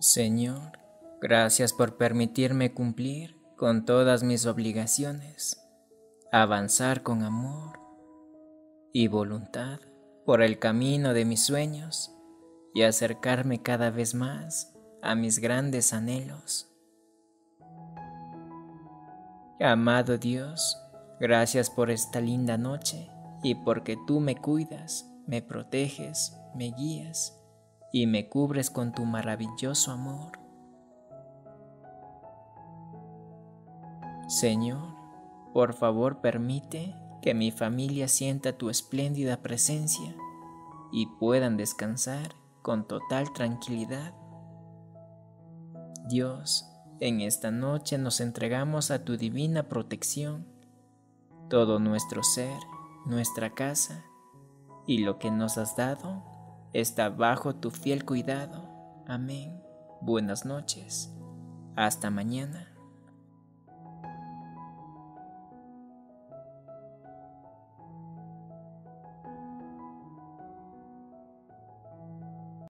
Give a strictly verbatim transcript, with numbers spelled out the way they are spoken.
Señor, gracias por permitirme cumplir con todas mis obligaciones, avanzar con amor y voluntad por el camino de mis sueños y acercarme cada vez más a mis grandes anhelos. Amado Dios, gracias por esta linda noche y porque tú me cuidas, me proteges, me guías y me cubres con tu maravilloso amor. Señor, por favor permite que mi familia sienta tu espléndida presencia y puedan descansar con total tranquilidad. Dios, en esta noche nos entregamos a tu divina protección. Todo nuestro ser, nuestra casa y lo que nos has dado está bajo tu fiel cuidado. Amén. Buenas noches. Hasta mañana.